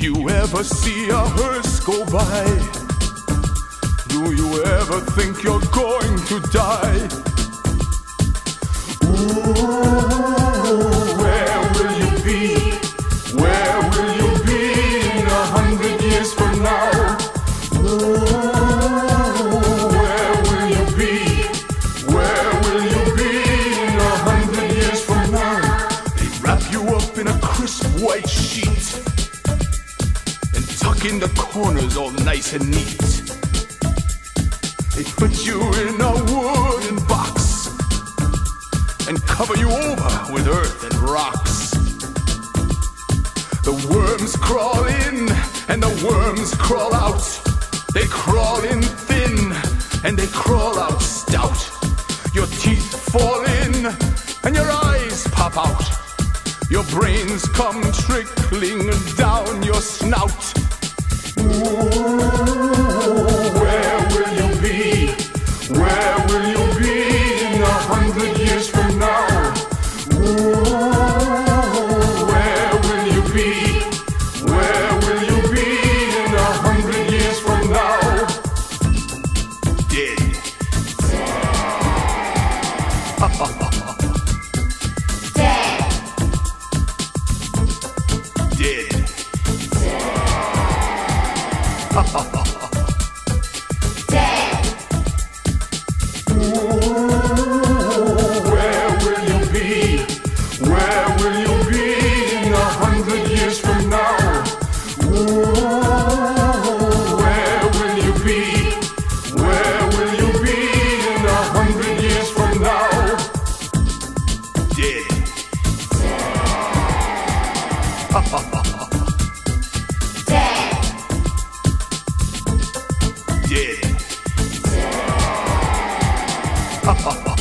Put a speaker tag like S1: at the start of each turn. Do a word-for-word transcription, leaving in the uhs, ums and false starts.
S1: you ever see a hearse go by? Do you ever think you're going to die? Ooh, where will you be? Where will you be in a hundred years from now? Ooh, where will you be? Where will you be in a hundred years from now? They wrap you up in a crisp white sheet and tuck in the corners all nice and neat. They put you in a wooden box and cover you over with earth and rocks. The worms crawl in and the worms crawl out. They crawl in thin and they crawl out stout. Your teeth fall in and your eyes pop out. Your brains come trickling down your snout. Ooh, where will you be? Where will you be in a hundred years from now? Ooh, where will you be? Where will you be in a hundred years from now? Dead. Dead. Dead.
S2: Dead.
S1: Ooh, where will you be? Where will you be in a hundred years from now? Ooh, where will you be? Where will you be in a hundred years from now? Dead.
S2: Dead.
S1: Dead.